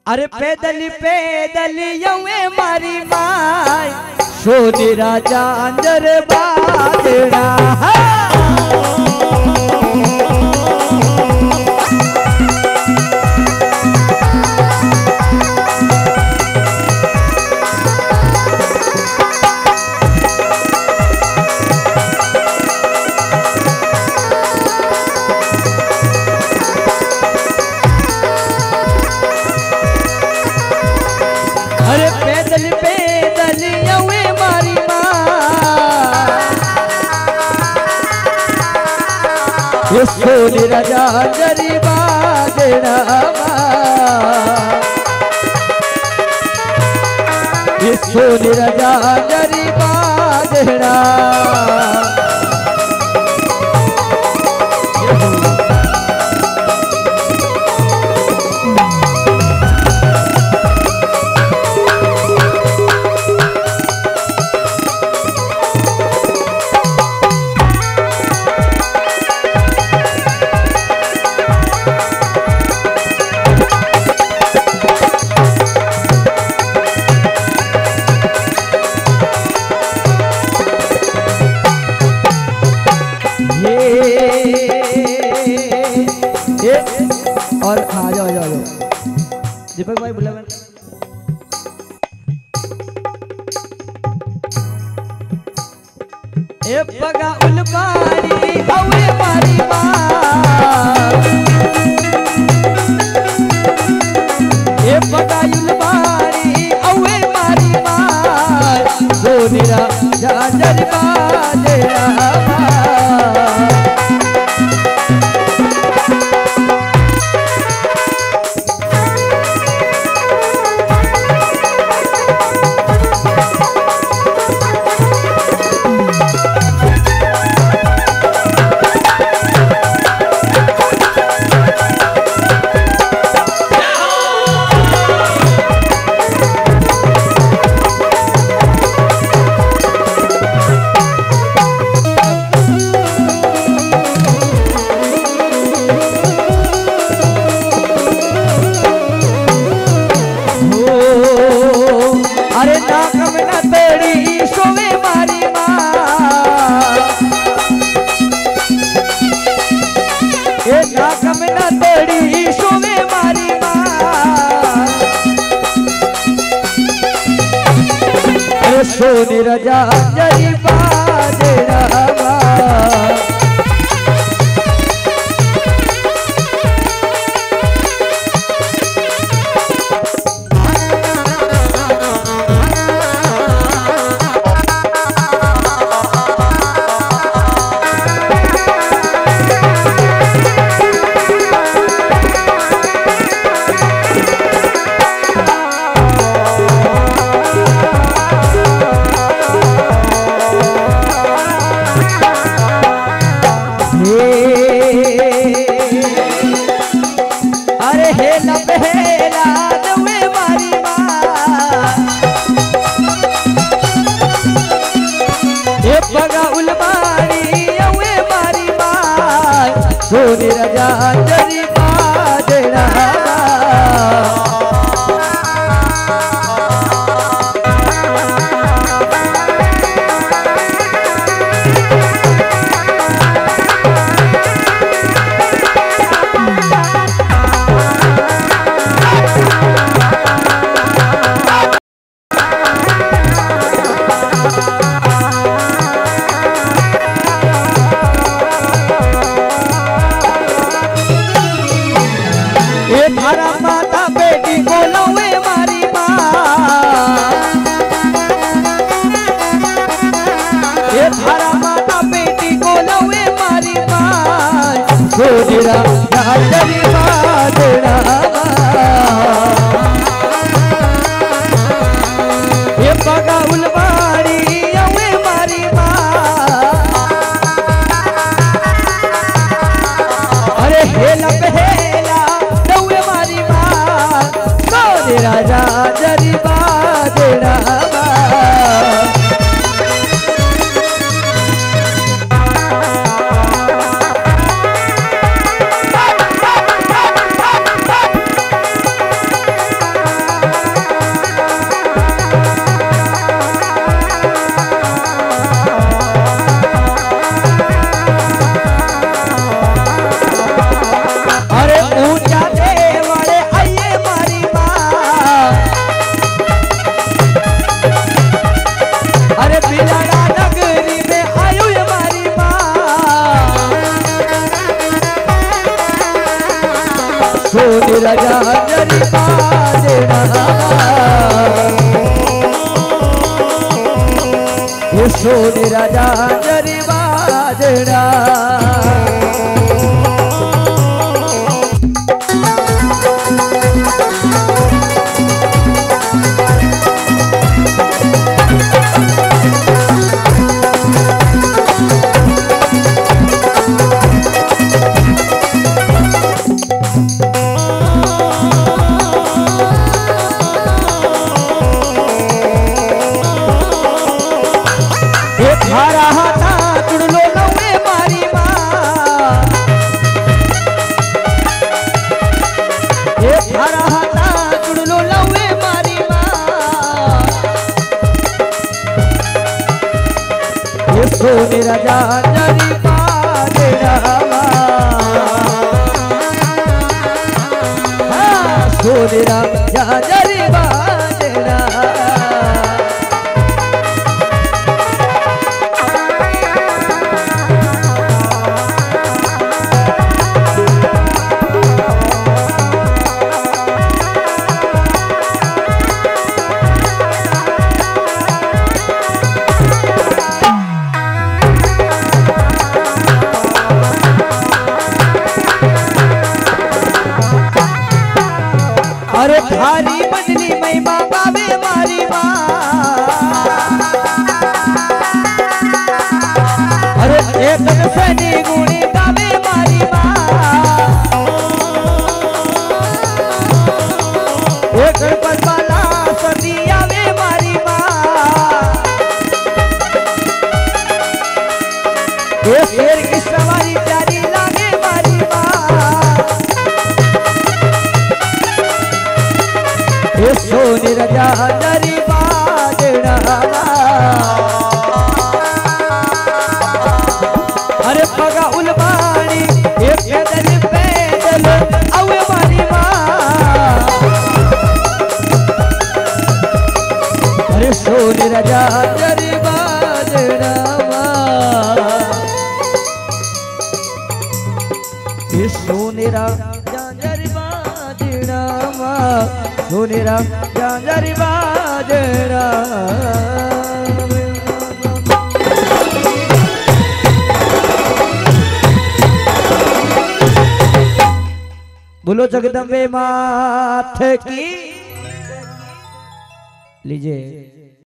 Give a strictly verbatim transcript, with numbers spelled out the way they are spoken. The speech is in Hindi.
अरे पैदल पैदल यवे मारी माय सोनी राजा अंदर बाजना सोनी राजा अंजरी बाजना सोनी राजा अंजरी बाजना और आ जाओ जाओ दीपक भाई बुला ए पगा उलबाड़ी औरे मारी मां ए पगा उलबाड़ी औरे मारी मां सोनी राजा अंजरी बाजना सोनी राजा अंजरी बाजना अरे हेला पहला नवे मारी मां ए पगा उलबाड़ी अवे मारी मां सोनी राजा अंजरी बाजना हरा माता बेटी को लवे मारी मां ये हरा माता बेटी को लवे मारी मां सोनी राजा अंजरी बाजना ये पगा उलबाड़ी अवे मारी मां अरे हेला पहेला राजा अंजरी बाजना राजा जरी बाजना ये सोने राजा जरी बाजना हरा हाथा चुड़लो नवे मारी माँ एक हरा हाथा चुड़लो नवे मारी माँ ये सोने राजा जरी बाजना सोने राजा जरी बाजना अरे थारी बदली महिमा गावे मारी माँ अरे एक सनी गुणी गावे मारी माँ एक पद्माला सती आवे मारी माँ एक शेर की सवारी प्यारी लागे मारी माँ ये सोने राजा जरी बाजना अरे पगा उलबानी एक पैदल पैदल आवे मारी माँ अरे सोने राजा जरी बाजना ये सोने राजा जरी बाजना सोने राजा जरी बाजना बोलो जगदम्बे माथ की लीजिए।